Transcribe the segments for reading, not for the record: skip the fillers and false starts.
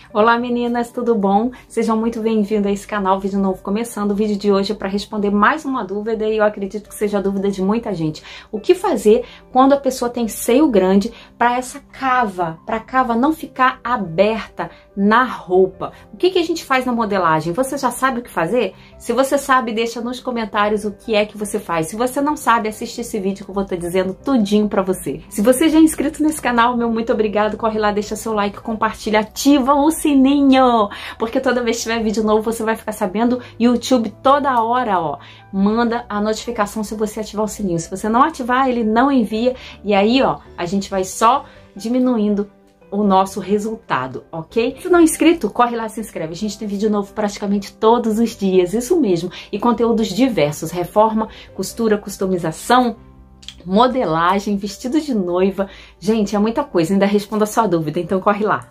Olá meninas, tudo bom? Sejam muito bem-vindas a esse canal, vídeo novo começando. O vídeo de hoje é para responder mais uma dúvida e eu acredito que seja a dúvida de muita gente. O que fazer quando a pessoa tem seio grande para essa cava, para a cava não ficar aberta na roupa? O que a gente faz na modelagem? Você já sabe o que fazer? Se você sabe, deixa nos comentários o que é que você faz. Se você não sabe, assiste esse vídeo que eu vou estar dizendo tudinho para você. Se você já é inscrito nesse canal, meu muito obrigado, corre lá, deixa seu like, compartilha, ativa o sininho, porque toda vez que tiver vídeo novo você vai ficar sabendo. YouTube toda hora, ó, manda a notificação se você ativar o sininho. Se você não ativar, ele não envia e aí, ó, a gente vai só diminuindo o nosso resultado, ok? Se não é inscrito, corre lá, se inscreve. A gente tem vídeo novo praticamente todos os dias, isso mesmo, e conteúdos diversos: reforma, costura, customização, modelagem, vestido de noiva. Gente, é muita coisa, ainda respondo a sua dúvida, então corre lá.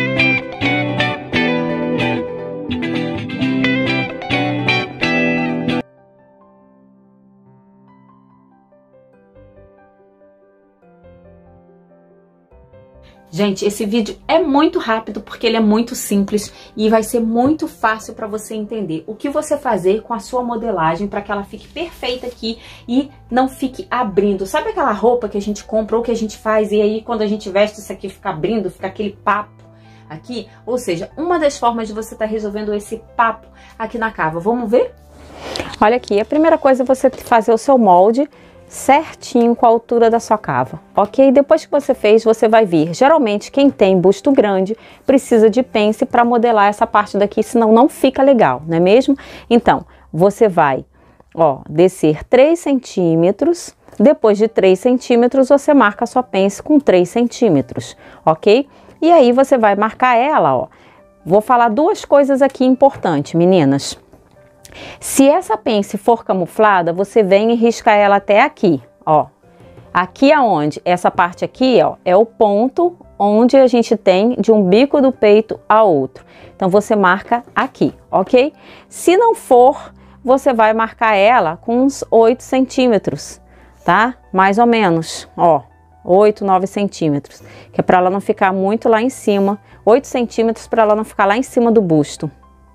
Gente, esse vídeo é muito rápido porque ele é muito simples e vai ser muito fácil para você entender o que você fazer com a sua modelagem para que ela fique perfeita aqui e não fique abrindo. Sabe aquela roupa que a gente compra ou que a gente faz e aí quando a gente veste isso aqui fica abrindo, fica aquele papo aqui? Ou seja, uma das formas de você estar resolvendo esse papo aqui na cava. Vamos ver? Olha aqui, a primeira coisa é você fazer o seu molde certinho com a altura da sua cava, ok? Depois que você fez, você vai vir. Geralmente, quem tem busto grande precisa de pence para modelar essa parte daqui, senão não fica legal, não é mesmo? Então, você vai, ó, descer 3 centímetros. Depois de 3 centímetros, você marca a sua pence com 3 centímetros, ok? E aí, você vai marcar ela, ó. Vou falar duas coisas aqui importantes, meninas. Se essa pence for camuflada, você vem e risca ela até aqui, ó. Aqui aonde? Essa parte aqui, ó, é o ponto onde a gente tem de um bico do peito a outro. Então, você marca aqui, ok? Se não for, você vai marcar ela com uns 8 centímetros, tá? Mais ou menos, ó, 8, 9 centímetros. Que é para ela não ficar muito lá em cima. 8 centímetros para ela não ficar lá em cima do busto.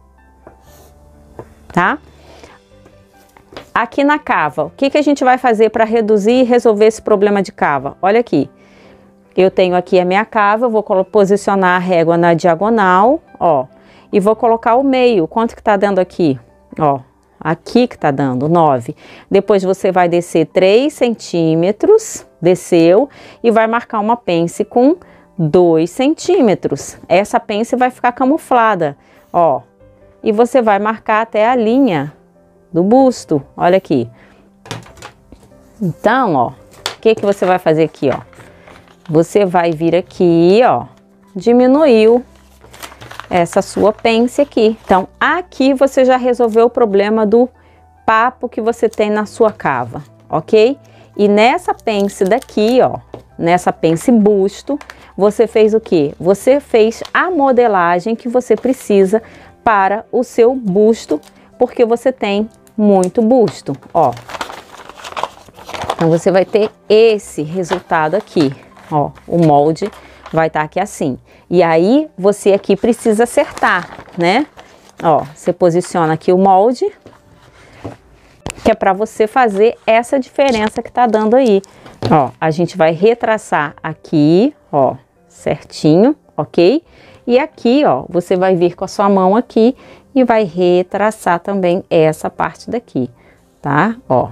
Tá? Aqui na cava, o que a gente vai fazer para reduzir e resolver esse problema de cava? Olha aqui, eu tenho aqui a minha cava, eu vou posicionar a régua na diagonal, ó, e vou colocar o meio. Quanto que tá dando aqui? Ó, aqui que tá dando 9. Depois você vai descer 3 centímetros, desceu, e vai marcar uma pence com 2 centímetros. Essa pence vai ficar camuflada, ó. E você vai marcar até a linha do busto, olha aqui. Então, ó, o que você vai fazer aqui, ó? Você vai vir aqui, ó, diminuiu essa sua pence aqui. Então, aqui você já resolveu o problema do papo que você tem na sua cava, ok? E nessa pence daqui, ó, nessa pence busto, você fez o quê? Você fez a modelagem que você precisa para o seu busto, porque você tem muito busto, ó. Então, você vai ter esse resultado aqui, ó. O molde vai estar aqui assim. E aí, você aqui precisa acertar, né? Ó, você posiciona aqui o molde, que é para você fazer essa diferença que tá dando aí. Ó, a gente vai retraçar aqui, ó, certinho, ok? E aqui, ó, você vai vir com a sua mão aqui e vai retraçar também essa parte daqui, tá? Ó.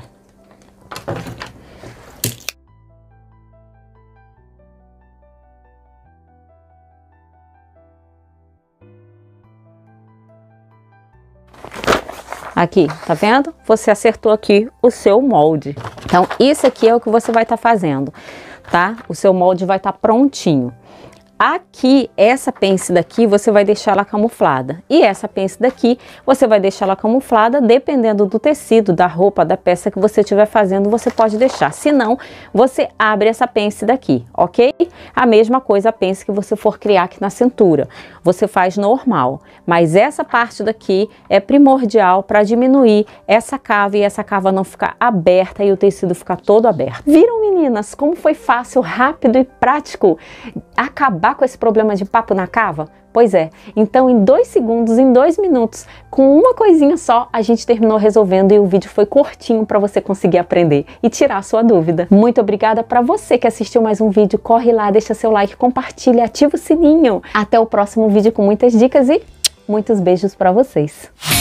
Aqui, tá vendo? Você acertou aqui o seu molde. Então, isso aqui é o que você vai estar fazendo, tá? O seu molde vai estar prontinho. Aqui, essa pence daqui, você vai deixar ela camuflada. E essa pence daqui, você vai deixar ela camuflada, dependendo do tecido, da roupa, da peça que você estiver fazendo, você pode deixar. Se não, você abre essa pence daqui, ok? A mesma coisa a pence que você for criar aqui na cintura. Você faz normal. Mas essa parte daqui é primordial para diminuir essa cava e essa cava não ficar aberta e o tecido ficar todo aberto. Viram, meninas, como foi fácil, rápido e prático acabar com esse problema de papo na cava? Pois é, então em 2 segundos, em 2 minutos, com uma coisinha só, a gente terminou resolvendo e o vídeo foi curtinho para você conseguir aprender e tirar a sua dúvida. Muito obrigada para você que assistiu mais um vídeo. Corre lá, deixa seu like, compartilha, ativa o sininho. Até o próximo vídeo com muitas dicas e muitos beijos para vocês.